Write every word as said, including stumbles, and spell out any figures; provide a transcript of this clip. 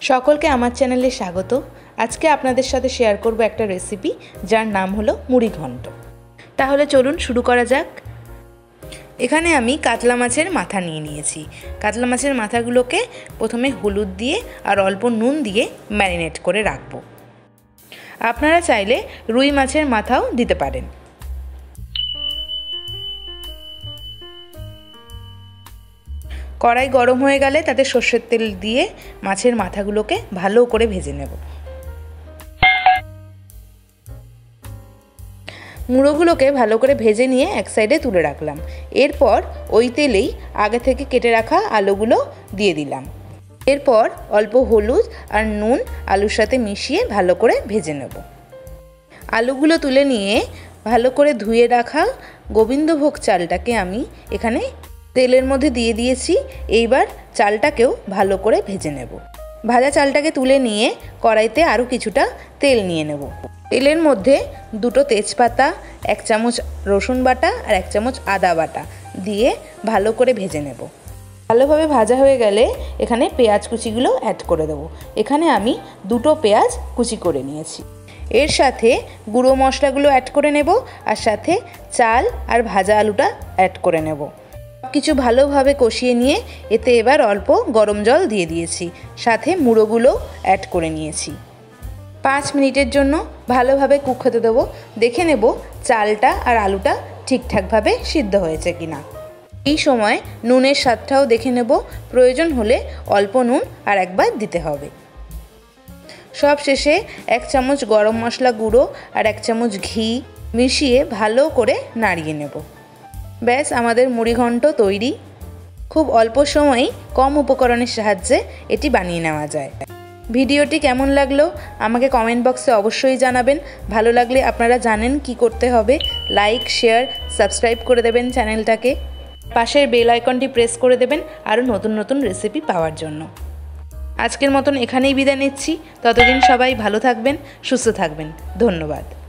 সকলকে আমার চ্যানেলে স্বাগত। আজকে আপনাদের সাথে শেয়ার করব একটা রেসিপি যার নাম হলো মুড়ি ঘন্ট। তাহলে চলুন শুরু করা যাক। এখানে আমি কাতলা মাছের মাথা নিয়ে নিয়েছি। কাতলা মাছের মাথাগুলোকে প্রথমে হলুদ দিয়ে আর অল্প নুন দিয়ে ম্যারিনেট করে রাখবো। আপনারা চাইলে রুই মাছের মাথাও দিতে পারেন। কড়াই গরম হয়ে গেলে তাতে সর্ষের তেল দিয়ে মাছের মাথাগুলোকে ভালো করে ভেজে নেব। মুড়োগুলোকে ভালো করে ভেজে নিয়ে এক সাইডে তুলে রাখলাম। এরপর ওই তেলেই আগে থেকে কেটে রাখা আলুগুলো দিয়ে দিলাম। এরপর অল্প হলুদ আর নুন আলুর সাথে মিশিয়ে ভালো করে ভেজে নেব। আলুগুলো তুলে নিয়ে ভালো করে ধুয়ে রাখা গোবিন্দভোগ চালটাকে আমি এখানে তেলের মধ্যে দিয়ে দিয়েছি। এইবার চালটাকেও ভালো করে ভেজে নেব। ভাজা চালটাকে তুলে নিয়ে কড়াইতে আরও কিছুটা তেল নিয়ে নেব। তেলের মধ্যে দুটো তেজপাতা, এক চামচ রসুন বাটা আর এক চামচ আদা বাটা দিয়ে ভালো করে ভেজে নেব। ভালোভাবে ভাজা হয়ে গেলে এখানে পেঁয়াজ কুচিগুলো অ্যাড করে দেবো। এখানে আমি দুটো পেঁয়াজ কুচি করে নিয়েছি। এর সাথে গুঁড়ো মশলাগুলো অ্যাড করে নেব আর সাথে চাল আর ভাজা আলুটা অ্যাড করে নেব। কিছু ভালোভাবে কষিয়ে নিয়ে এতে এবার অল্প গরম জল দিয়ে দিয়েছি, সাথে মুড়োগুলো অ্যাড করে নিয়েছি। পাঁচ মিনিটের জন্য ভালোভাবে কুক হতে দেবো। দেখে নেব চালটা আর আলুটা ঠিকঠাকভাবে সিদ্ধ হয়েছে কিনা। এই সময় নুনের স্বাদটাও দেখে নেব, প্রয়োজন হলে অল্প নুন আর একবার দিতে হবে। সব শেষে এক চামচ গরম মশলা গুঁড়ো আর এক চামচ ঘি মিশিয়ে ভালো করে নাড়িয়ে নেব। ব্যাস, আমাদের মুড়ি ঘন্ট তৈরি। খুব অল্প সময়েই কম উপকরণের সাহায্যে এটি বানিয়ে নেওয়া যায়। ভিডিওটি কেমন লাগলো আমাকে কমেন্ট বক্সে অবশ্যই জানাবেন। ভালো লাগলে আপনারা জানেন কি করতে হবে। লাইক, শেয়ার, সাবস্ক্রাইব করে দেবেন চ্যানেলটাকে। পাশের বেল আইকনটি প্রেস করে দেবেন আরও নতুন নতুন রেসিপি পাওয়ার জন্য। আজকের মতন এখানেই বিদায় নিচ্ছি। ততদিন সবাই ভালো থাকবেন, সুস্থ থাকবেন। ধন্যবাদ।